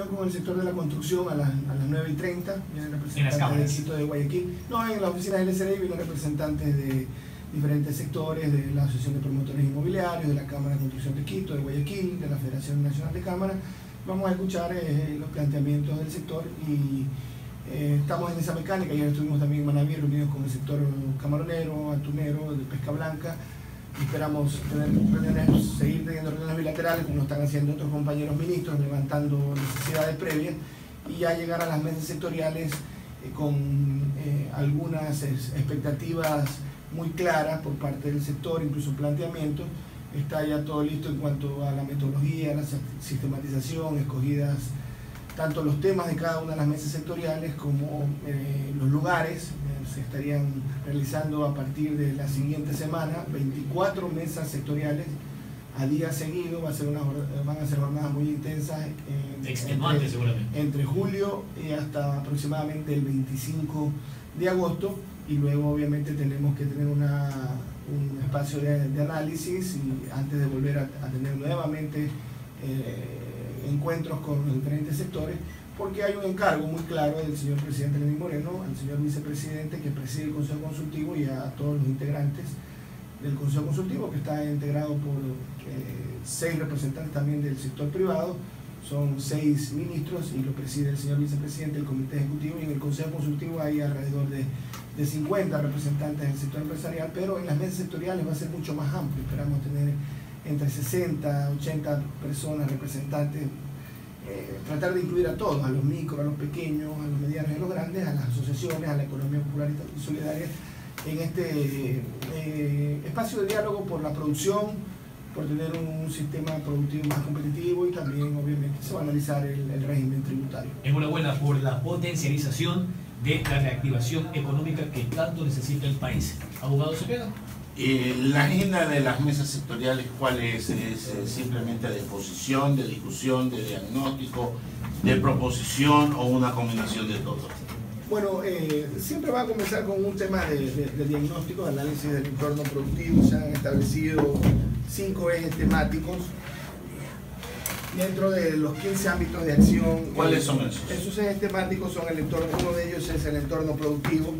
reunión con el sector de la construcción a las 9:30. Vienen representantes del Quito de Guayaquil. No, en la oficina del SRI vienen representantes de diferentes sectores, de la Asociación de Promotores Inmobiliarios, de la Cámara de Construcción de Quito, de Guayaquil, de la Federación Nacional de Cámaras. Vamos a escuchar los planteamientos del sector y estamos en esa mecánica. Ayer estuvimos también en Manaví reunidos con el sector camaronero, atunero, de pesca blanca. Esperamos seguir teniendo reuniones bilaterales como lo están haciendo otros compañeros ministros, levantando necesidades previas y ya llegar a las mesas sectoriales con algunas expectativas muy claras por parte del sector, incluso planteamientos. Está ya todo listo en cuanto a la metodología, la sistematización, escogidas tanto los temas de cada una de las mesas sectoriales como los lugares. Se estarían realizando a partir de la siguiente semana 24 mesas sectoriales a día seguido. Van a ser jornadas muy intensas entre julio y hasta aproximadamente el 25 de agosto, y luego obviamente tenemos que tener un espacio de análisis y antes de volver a tener nuevamente encuentros con los diferentes sectores, porque hay un encargo muy claro del señor presidente Lenín Moreno, al señor vicepresidente que preside el Consejo Consultivo y a todos los integrantes del Consejo Consultivo, que está integrado por 6 representantes también del sector privado. Son 6 ministros y lo preside el señor vicepresidente del Comité Ejecutivo, y en el Consejo Consultivo hay alrededor de 50 representantes del sector empresarial, pero en las mesas sectoriales va a ser mucho más amplio. Esperamos tener entre 60, 80 personas, representantes, tratar de incluir a todos, a los micros, a los pequeños, a los medianos y a los grandes, a las asociaciones, a la economía popular y solidaria, en este espacio de diálogo por la producción, por tener un sistema productivo más competitivo, y también obviamente se va a analizar el régimen tributario. Enhorabuena por la potencialización de la reactivación económica que tanto necesita el país. Abogado Cepeda. La agenda de las mesas sectoriales, ¿cuál es? ¿Es simplemente de exposición, de discusión, de diagnóstico, de proposición o una combinación de todo? Bueno, siempre va a comenzar con un tema de diagnóstico, de análisis del entorno productivo. Se han establecido 5 ejes temáticos dentro de los 15 ámbitos de acción. ¿Cuáles son esos? Esos ejes temáticos son el entorno, uno de ellos es el entorno productivo,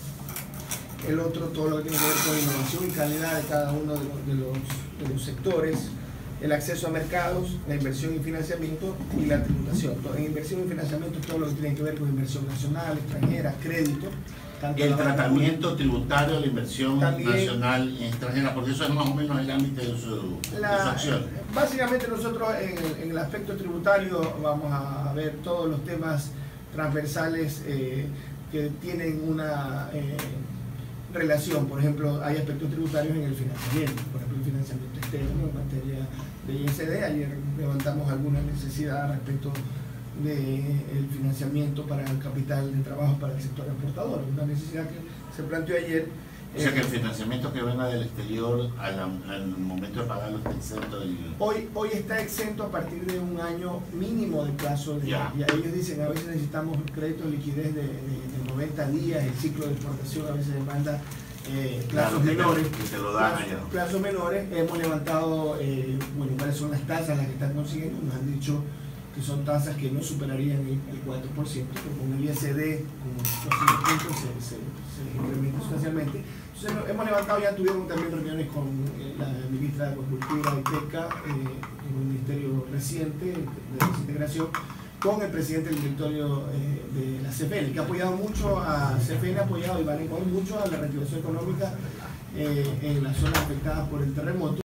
el otro todo lo que tiene que ver con innovación y calidad de cada uno de los sectores, el acceso a mercados, la inversión y financiamiento y la tributación. En inversión y financiamiento todo lo que tiene que ver con inversión nacional, extranjera, crédito. El tratamiento tributario de la inversión nacional y extranjera, porque eso es más o menos el ámbito de su acción. Básicamente nosotros en el aspecto tributario vamos a ver todos los temas transversales que tienen una relación. Por ejemplo, hay aspectos tributarios en el financiamiento, por ejemplo el financiamiento externo en materia de ISD. Ayer levantamos alguna necesidad respecto del financiamiento para el capital de trabajo para el sector exportador, una necesidad que se planteó ayer. O sea que el financiamiento que venga del exterior al momento de pagarlo está exento del... Hoy está exento a partir de un año mínimo de plazo. Y ellos dicen, a veces necesitamos crédito de liquidez de 90 días, el ciclo de exportación a veces demanda plazos menores. Que te lo dan allá. Plazos menores. Hemos levantado, bueno, cuáles son las tasas las que están consiguiendo. Nos han dicho que son tasas que no superarían el 4%, pero con el ISD, con los 5 puntos, se incrementa sustancialmente. Entonces, hemos levantado, ya tuvimos también reuniones con la ministra de Agricultura y Pesca, en un ministerio reciente de desintegración, con el presidente del directorio de la CFN, que ha apoyado mucho a CFN, ha apoyado y va a apoyar mucho a la reactivación económica en las zonas afectadas por el terremoto.